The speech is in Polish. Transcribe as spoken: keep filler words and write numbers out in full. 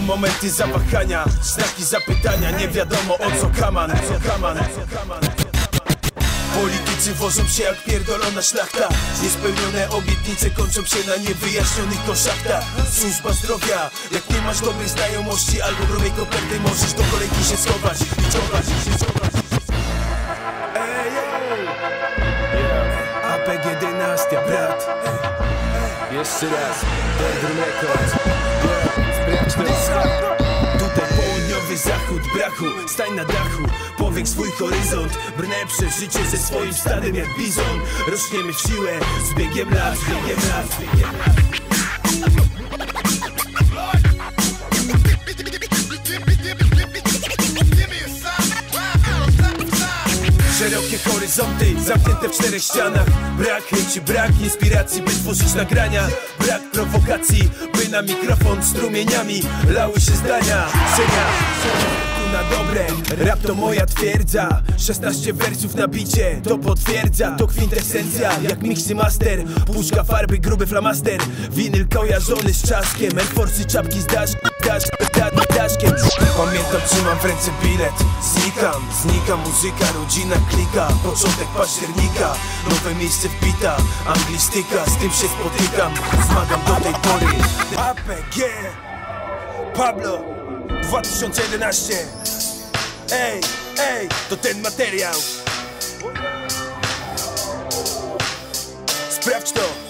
momenty zawahania, znaki zapytania, nie wiadomo o co kaman, co kaman, co kaman. Politycy wożą się jak pierdolona szlachta. Niespełnione obietnice kończą się na niewyjaśnionych koszachtach. Służba zdrowia, jak nie masz dobrej znajomości albo grubej koperty, możesz do kolejki się schować i czołgać, i się czołgać. Ej, A P G dynastia, brat. Jeszcze raz, Bedroom Records. Sprawdź to. Tutaj południowy zachód brachu, stań na dachu, powiek swój horyzont. Brnę przez życie ze swoim stadem jak bizon. Rośniemy w siłę z biegiem lat, z biegiem lat, z biegiem lat. Szerokie horyzonty, zamknięte w czterech ścianach. Brak chęci, brak inspiracji, by tworzyć nagrania. Brak prowokacji, by na mikrofon strumieniami lały się zdania. Senia, tu na dobre, rap to moja twierdza. szesnaście wersów na bicie, to potwierdza. To kwintesencja, jak mixy master. Puszka farby, gruby flamaster. Winyl kojarzony z czaskiem. Air Force'y, czapki z dasz, dasz, dasz, daszkiem. Pamiętam, trzymam w ręce bilet. Znikam, znika muzyka, rodzina klika. Początek października, nowe miejsce wbita. Anglistyka, z tym się spotykam. Zmagam do tej pory. A P G Pablo dwa tysiące jedenaście. Ej, ej, to ten materiał. Sprawdź to.